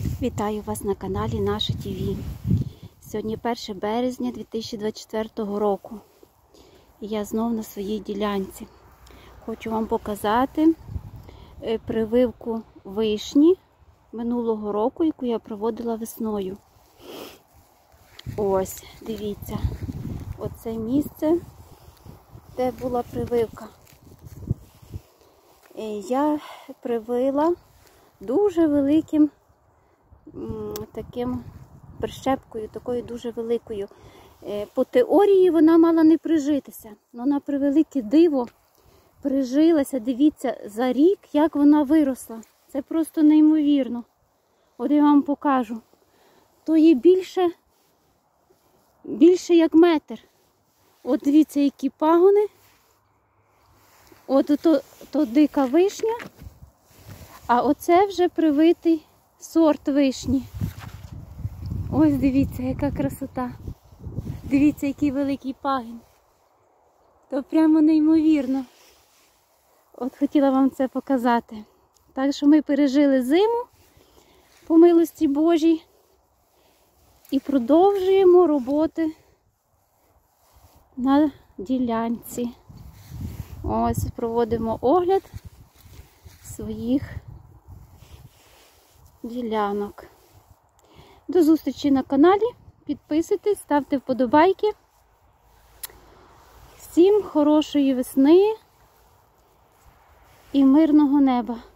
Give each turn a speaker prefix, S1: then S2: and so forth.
S1: Вітаю вас на каналі Наше ТВ. Сьогодні 1 березня 2024 року. І я знов на своїй ділянці. Хочу вам показати прививку вишні минулого року, яку я проводила весною. Ось, дивіться, оце місце, де була прививка. Я привила дуже великим таким прищепкою, такою дуже великою. По теорії вона мала не прижитися, але на превелике диво прижилася. Дивіться, за рік, як вона виросла. Це просто неймовірно. От я вам покажу. То є більше як метр. От дивіться, які пагони. От то дика вишня, а оце вже привитий сорт вишні. Ось дивіться, яка красота. Дивіться, який великий пагін. То прямо неймовірно. От хотіла вам це показати. Так що ми пережили зиму, по милості Божій, і продовжуємо роботи на ділянці. Ось проводимо огляд своїх ділянок. До зустрічі на каналі. Підписуйтесь, ставте вподобайки. Всім хорошої весни і мирного неба.